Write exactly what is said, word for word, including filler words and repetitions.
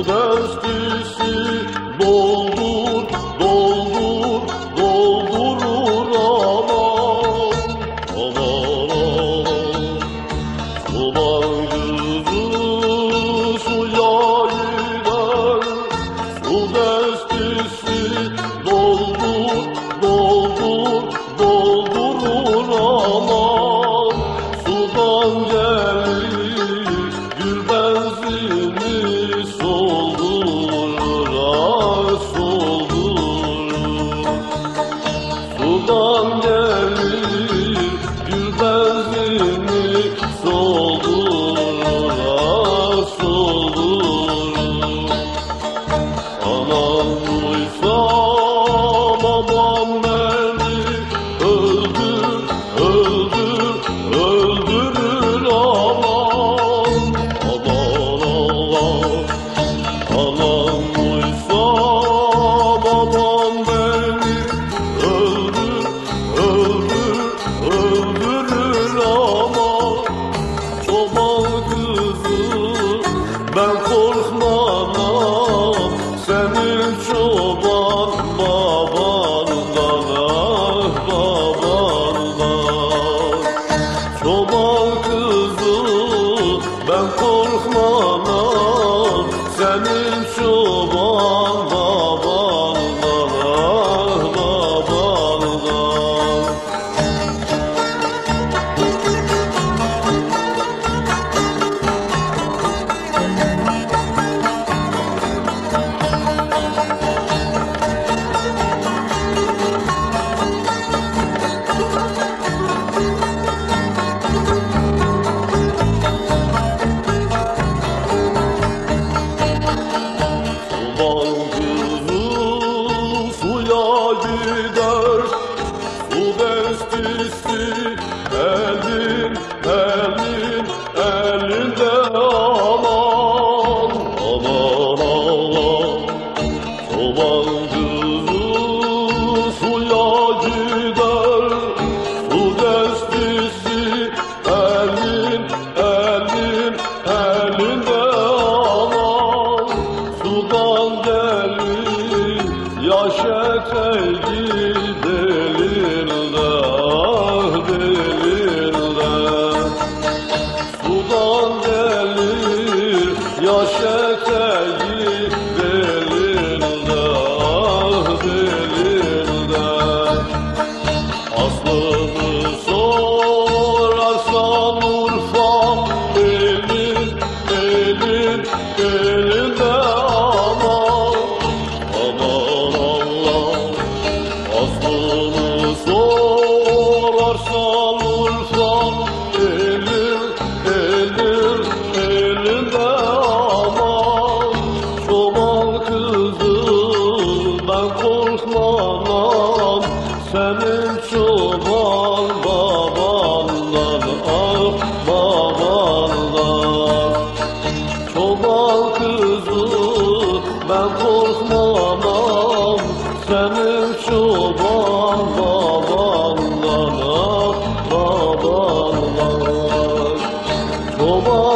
destisi doldur, doldur, doldurur aman, aman aman. Çoban kızı suya gider, su destisi doldur, doldur, doldurur aman. Sudan gelir gül benzini soldurur, ah soldurur. Sudan gelir gül benzini soldurur, ah soldurur. Anam duysa babam beni öldür, öldür, öldürür aman, aman aman. Anam duysa babam beni öldür, öldür, öldürür aman. Çoban kızı ben korkmam, senin çoban babandan, ah babandan. Çoban kızı ben korkmam, senin çoban babandan, ah babandan. Çoban kızı suya gider, su destisi elin, elin, elinde aman, aman aman. Çoban kızı suya gider, su destisi elin, elin, elinde aman. Sudan gelir yaş eteği belinde, ah belinde. Sudan gelir yaş eteği belinde, ah belinde. Aslını sorarsan Urfa elin, elin, elinde aman, aman Allah. Aslını sorarsan Urfa elin, elin, elinde aman. Çoban kızı ben korkmam, senin çoban babandan, ah babandan. Çoban kızı ben korkmam, senin çoban babandan, ah babandan. Çoban